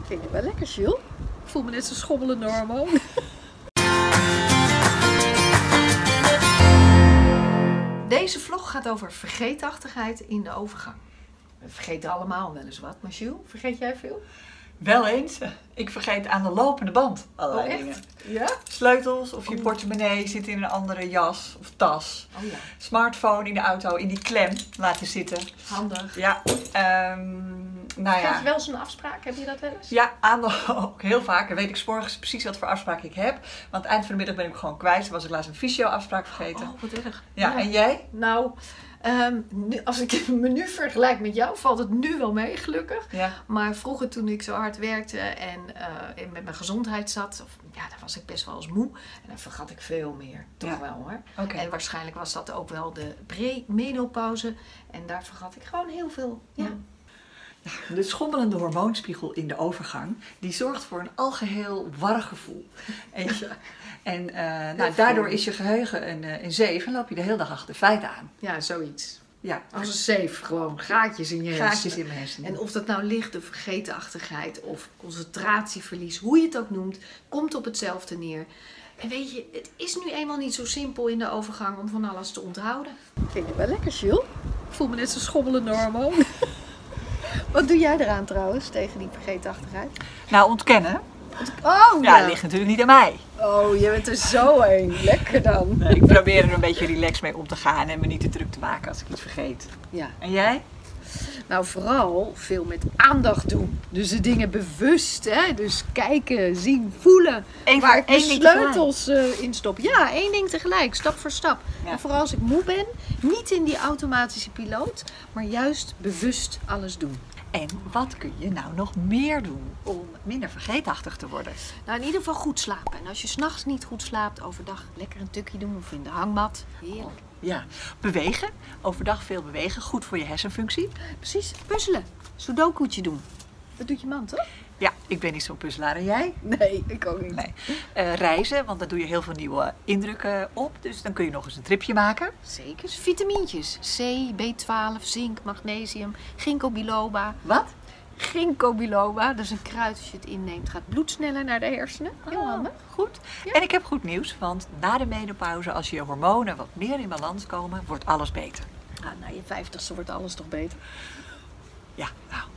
Vind je wel lekker, Jules? Ik voel me net zo'n schommelende hormoon. Deze vlog gaat over vergeetachtigheid in de overgang. We vergeten allemaal wel eens wat, maar Jules, vergeet jij veel? Wel eens. Ik vergeet aan de lopende band allerlei dingen. Ja? Sleutels of je portemonnee zit in een andere jas of tas. Oh ja. Smartphone in de auto in die klem laten zitten. Handig. Ja. Vergeet je wel eens een afspraak? Heb je dat wel eens? Ja, ook heel vaak. Dan weet ik 's morgens precies wat voor afspraak ik heb. Want aan het eind van de middag ben ik gewoon kwijt. Toen was ik laatst een fysio-afspraak vergeten. Oh, wat erg. Ja, en jij? Nou, als ik me nu vergelijk met jou, valt het nu wel mee, gelukkig. Ja. Maar vroeger toen ik zo hard werkte en met mijn gezondheid zat, dan was ik best wel eens moe. En dan vergat ik veel meer. Toch wel hoor. Oké. En waarschijnlijk was dat ook wel de pre-menopauze. En daar vergat ik gewoon heel veel. Ja. De schommelende hormoonspiegel in de overgang, die zorgt voor een algeheel warrig gevoel. En daardoor is je geheugen een zeef en loop je de hele dag achter de feiten aan. Ja, zoiets. Ja, Als een zeef, gewoon gaatjes in je hersenen. gaatjes in mijn hersenen. En of dat nou ligt, de vergeetachtigheid of concentratieverlies, hoe je het ook noemt, komt op hetzelfde neer. En weet je, het is nu eenmaal niet zo simpel in de overgang om van alles te onthouden. Vind je wel lekker, Jules? Ik voel me net zo'n schommelende hormoon. Wat doe jij eraan trouwens, tegen die vergeetachtigheid? Nou, ontkennen. Oh Ja, ligt natuurlijk niet aan mij. Oh, je bent er zo een. Lekker dan. Nee, ik probeer er een beetje relaxed mee om te gaan en me niet te druk te maken als ik iets vergeet. Ja. En jij? Nou, vooral veel met aandacht doen. Dus de dingen bewust, hè? Dus kijken, zien, voelen. Waar ik mijn sleutels in stop. Ja, één ding tegelijk, stap voor stap. Ja. En vooral als ik moe ben, niet in die automatische piloot, maar juist bewust alles doen. En wat kun je nou nog meer doen om minder vergeetachtig te worden? Nou, in ieder geval goed slapen. En als je 's nachts niet goed slaapt, overdag lekker een tukje doen of in de hangmat. Heerlijk. Ja, bewegen. Overdag veel bewegen. Goed voor je hersenfunctie. Precies, puzzelen. Sudoku'tje doen. Dat doet je man, toch? Ja, ik ben niet zo'n puzzelaar en jij? Nee, ik ook niet. Nee. Reizen, want dan doe je heel veel nieuwe indrukken op. Dus dan kun je nog eens een tripje maken. Zeker. Vitamintjes. C, B12, zink, magnesium, ginkgo biloba. Wat? Ginkgo biloba, dat is een kruid. Als je het inneemt, gaat bloed sneller naar de hersenen. Heel handig. Goed. Ja. En ik heb goed nieuws, want na de menopauze, als je hormonen wat meer in balans komen, wordt alles beter. Na je 50ste wordt alles toch beter? Ja, nou,